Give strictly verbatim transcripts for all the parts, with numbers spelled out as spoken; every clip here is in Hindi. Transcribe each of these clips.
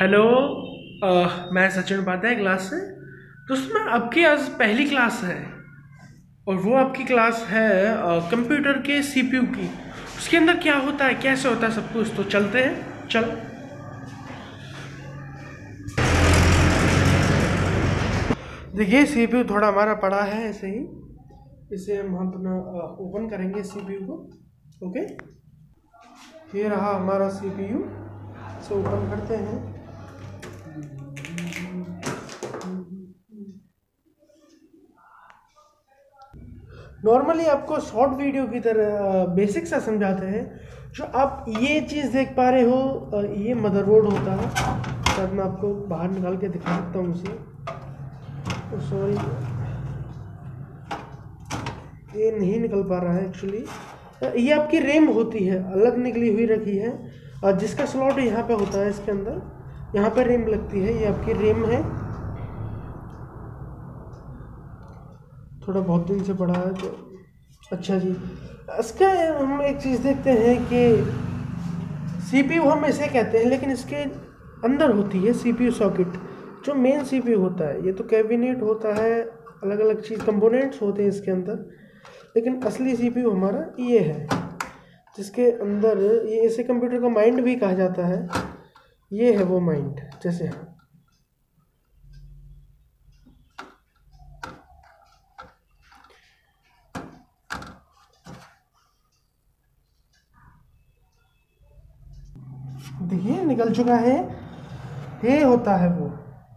हेलो, अ, मैं सचिन उपाध्याय क्लास से। दोस्तों, मैं आपकी आज पहली क्लास है और वो आपकी क्लास है कंप्यूटर के सीपीयू की। उसके अंदर क्या होता है, कैसे होता है सब कुछ, तो चलते हैं। चल देखिए, सीपीयू थोड़ा हमारा पड़ा है ऐसे ही। इसे हम अपना ओपन करेंगे सीपीयू को। ओके, ये रहा हमारा सीपीयू। इसे ओपन करते हैं। नॉर्मली आपको शॉर्ट वीडियो की तरह बेसिक सा समझाते हैं। जो आप ये चीज़ देख पा रहे हो, ये मदरबोर्ड होता है। शायद मैं आपको बाहर निकाल के दिखा सकता हूँ उसे। सॉरी, ये नहीं निकल पा रहा है एक्चुअली। ये आपकी रैम होती है, अलग निकली हुई रखी है, और जिसका स्लॉट यहाँ पे होता है इसके अंदर। यहाँ पे रैम लगती है, ये आपकी रैम है। थोड़ा बहुत दिन से पड़ा है तो अच्छा जी। इसका हम एक चीज़ देखते हैं कि सीपीयू हम इसे कहते हैं, लेकिन इसके अंदर होती है सीपीयू सॉकेट, जो मेन सीपीयू होता है। ये तो कैबिनेट होता है, अलग अलग चीज़ कंपोनेंट्स होते हैं इसके अंदर, लेकिन असली सीपीयू हमारा ये है, जिसके अंदर ये इसे कंप्यूटर का माइंड भी कहा जाता है। ये है वो माइंड। जैसे देखिए निकल चुका है। ये होता है वो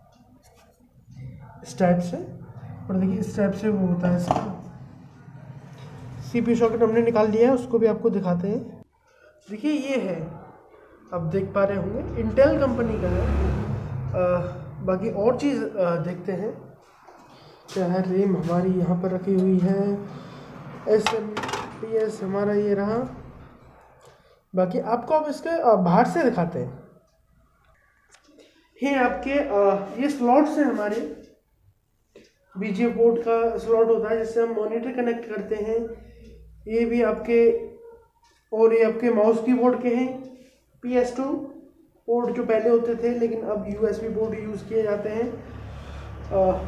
इस टाइप से, और देखिए इस टाइप से वो होता है इसका सीपीयू सॉकेट। हमने निकाल लिया है, उसको भी आपको दिखाते हैं। देखिए ये है, आप देख पा रहे होंगे, इंटेल कंपनी का है। आ, बाकी और चीज़ देखते हैं क्या है। रैम हमारी यहाँ पर रखी हुई है, एस एम पी एस हमारा ये रहा। बाकी आपको अब इसके बाहर से दिखाते हैं। ये आपके ये स्लॉट्स हैं हमारे। बीजीए पोर्ट का स्लॉट होता है, जिससे हम मॉनिटर कनेक्ट करते हैं। ये भी आपके, और ये आपके माउस कीबोर्ड के हैं। पी एस टू पोर्ट जो पहले होते थे, लेकिन अब यूएसबी पोर्ट यूज़ किए जाते हैं। आ,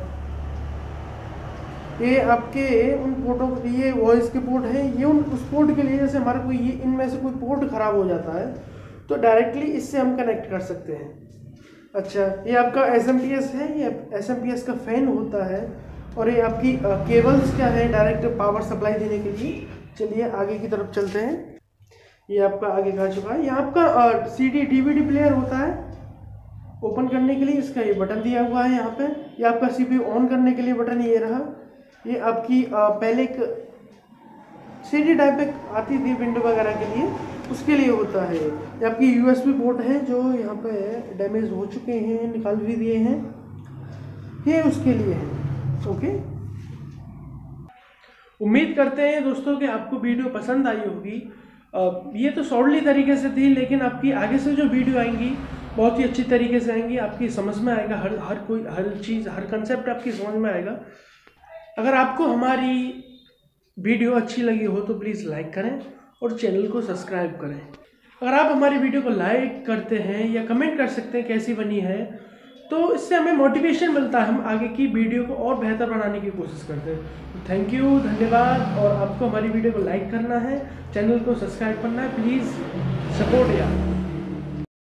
ये आपके उन पोर्टों, ये वॉइस के पोर्ट हैं। ये उन उस पोर्ट के लिए, जैसे हमारा कोई ये इनमें से कोई पोर्ट ख़राब हो जाता है तो डायरेक्टली इससे हम कनेक्ट कर सकते हैं। अच्छा, ये आपका एस एम पी एस है। ये एस एम पी एस का फ़ैन होता है। और ये आपकी केबल्स क्या है, डायरेक्ट पावर सप्लाई देने के लिए। चलिए आगे की तरफ चलते हैं। ये आपका आगे का चुका है। ये आपका C D D V D player होता है। ओपन करने के लिए इसका ये बटन दिया हुआ है यहाँ पे। ये आपका सी पी यू ऑन करने के लिए बटन ये रहा। ये आपकी आ, पहले एक सी डी टाइप एक आती थी विंडो वगैरह के लिए, उसके लिए होता है। ये आपकी यू एस बी पोर्ट है, जो यहाँ पे डैमेज हो चुके हैं, निकाल भी दिए हैं, ये उसके लिए है। ओके, उम्मीद करते हैं दोस्तों कि आपको वीडियो पसंद आई होगी। ये तो शॉर्टली तरीके से थी, लेकिन आपकी आगे से जो वीडियो आएंगी बहुत ही अच्छी तरीके से आएंगी। आपकी समझ में आएगा, हर हर कोई हर चीज़, हर कंसेप्ट आपकी समझ में आएगा। अगर आपको हमारी वीडियो अच्छी लगी हो तो प्लीज़ लाइक करें और चैनल को सब्सक्राइब करें। अगर आप हमारी वीडियो को लाइक करते हैं या कमेंट कर सकते हैं कैसी बनी है, तो इससे हमें मोटिवेशन मिलता है, हम आगे की वीडियो को और बेहतर बनाने की कोशिश करते हैं। थैंक यू, धन्यवाद। और आपको हमारी वीडियो को लाइक करना है, चैनल को सब्सक्राइब करना है, प्लीज़ सपोर्ट यार।